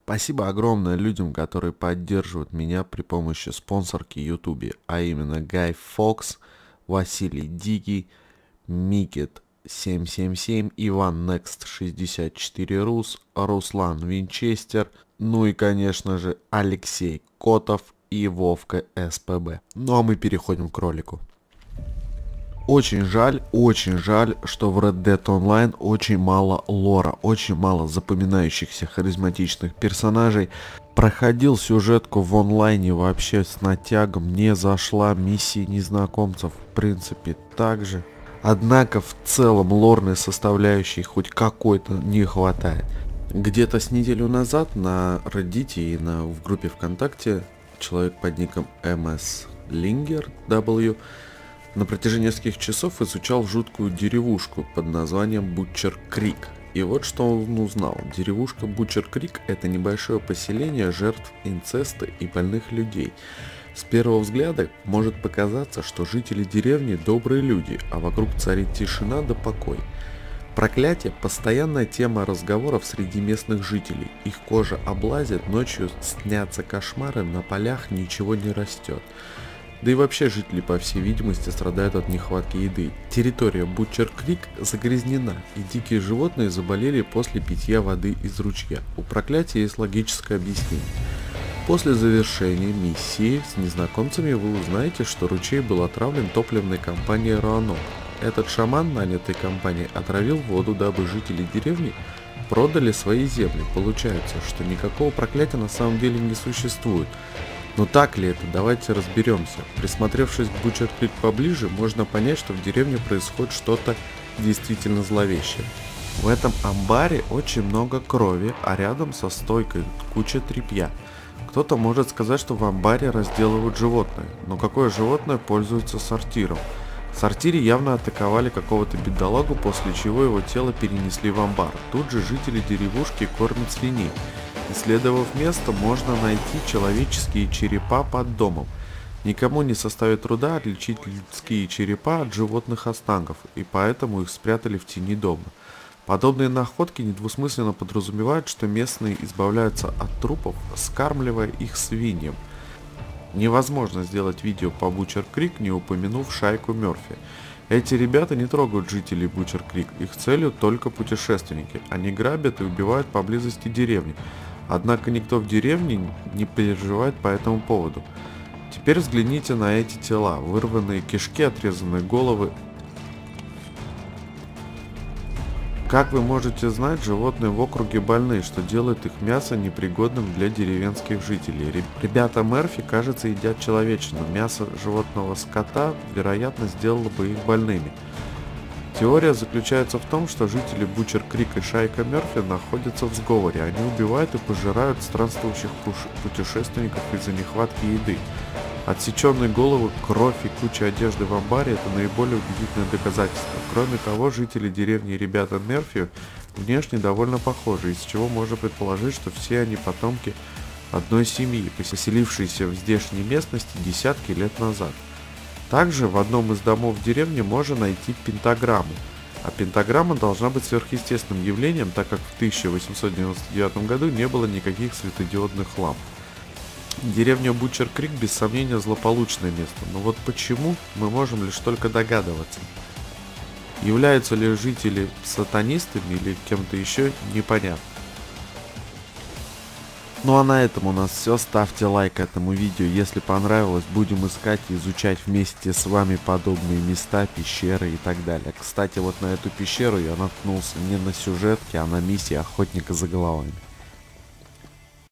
Спасибо огромное людям, которые поддерживают меня при помощи спонсорки YouTube, а именно Гай Фокс, Василий Дикий, Микет 777, Иван Next 64 Рус, Руслан Винчестер, ну и конечно же Алексей Котов и Вовка СПБ. Ну а мы переходим к ролику. Очень жаль, что в Red Dead Online очень мало лора, очень мало запоминающихся харизматичных персонажей. Проходил сюжетку в онлайне вообще с натягом, не зашла, миссии незнакомцев в принципе также. Однако в целом лорной составляющей хоть какой-то не хватает. Где-то с неделю назад на Reddit и в группе ВКонтакте человек под ником MSLingerW на протяжении нескольких часов изучал жуткую деревушку под названием Бутчер Крик. И вот что он узнал. Деревушка Бутчер Крик — это небольшое поселение жертв инцеста и больных людей. С первого взгляда может показаться, что жители деревни добрые люди, а вокруг царит тишина да покой. Проклятие – постоянная тема разговоров среди местных жителей. Их кожа облазит, ночью снятся кошмары, на полях ничего не растет. Да и вообще жители, по всей видимости, страдают от нехватки еды. Территория Бутчер Крик загрязнена, и дикие животные заболели после питья воды из ручья. У проклятия есть логическое объяснение. После завершения миссии с незнакомцами вы узнаете, что ручей был отравлен топливной компанией Роанок. Этот шаман, нанятый компанией, отравил воду, дабы жители деревни продали свои земли. Получается, что никакого проклятия на самом деле не существует. Но так ли это? Давайте разберемся. Присмотревшись к Бутчер Крик поближе, можно понять, что в деревне происходит что-то действительно зловещее. В этом амбаре очень много крови, а рядом со стойкой куча тряпья. Кто-то может сказать, что в амбаре разделывают животное, но какое животное пользуется сортиром? В сортире явно атаковали какого-то бедолагу, после чего его тело перенесли в амбар. Тут же жители деревушки кормят свиней. Исследовав место, можно найти человеческие черепа под домом. Никому не составит труда отличить людские черепа от животных останков, и поэтому их спрятали в тени дома. Подобные находки недвусмысленно подразумевают, что местные избавляются от трупов, скармливая их свиньям. Невозможно сделать видео по Бутчер Крик, не упомянув шайку Мерфи. Эти ребята не трогают жителей Бутчер Крик, их целью только путешественники. Они грабят и убивают поблизости деревни. Однако никто в деревне не переживает по этому поводу. Теперь взгляните на эти тела, вырванные кишки, отрезанные головы. Как вы можете знать, животные в округе больны, что делает их мясо непригодным для деревенских жителей. Ребята Мерфи, кажется, едят человечину. Мясо животного скота, вероятно, сделало бы их больными. Теория заключается в том, что жители Бутчер Крик и шайка Мерфи находятся в сговоре. Они убивают и пожирают странствующих путешественников из-за нехватки еды. Отсеченные головы, кровь и куча одежды в амбаре – это наиболее убедительное доказательство. Кроме того, жители деревни и ребята Мерфи внешне довольно похожи, из чего можно предположить, что все они потомки одной семьи, поселившейся в здешней местности десятки лет назад. Также в одном из домов в деревне можно найти пентаграмму, а пентаграмма должна быть сверхъестественным явлением, так как в 1899 году не было никаких светодиодных ламп. Деревня Бутчер Крик без сомнения злополучное место, но вот почему, мы можем лишь только догадываться. Являются ли жители сатанистами или кем-то еще, непонятно. Ну а на этом у нас все. Ставьте лайк этому видео, если понравилось. Будем искать и изучать вместе с вами подобные места, пещеры и так далее. Кстати, вот на эту пещеру я наткнулся не на сюжетке, а на миссии охотника за головами.